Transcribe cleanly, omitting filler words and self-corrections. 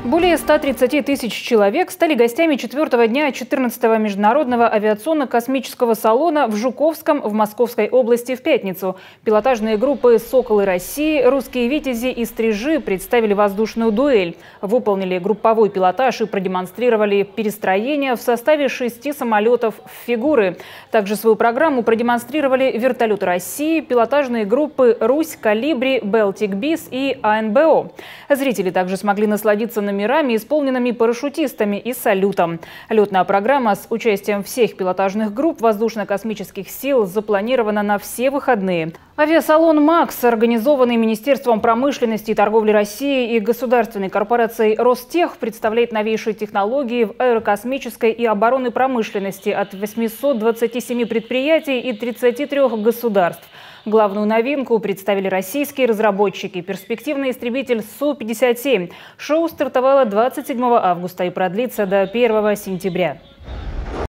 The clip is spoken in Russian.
Более 130 тысяч человек стали гостями четвертого дня 14-го международного авиационно-космического салона в Жуковском в Московской области в пятницу. Пилотажные группы «Соколы России», «Русские Витязи» и «Стрижи» представили воздушную дуэль. Выполнили групповой пилотаж и продемонстрировали перестроение в составе 6 самолетов в фигуры. Также свою программу продемонстрировали вертолеты России, пилотажные группы «Русь», «Колибри», «Белтик Бис» и АНБО. Зрители также смогли насладиться номерами, исполненными парашютистами и салютом. Летная программа с участием всех пилотажных групп воздушно-космических сил запланирована на все выходные. Авиасалон «МАКС», организованный Министерством промышленности и торговли России и государственной корпорацией «Ростех», представляет новейшие технологии в аэрокосмической и оборонной промышленности от 827 предприятий и 33 государств. Главную новинку представили российские разработчики – перспективный истребитель Су-57. Шоу стартовало 27 августа и продлится до 1 сентября.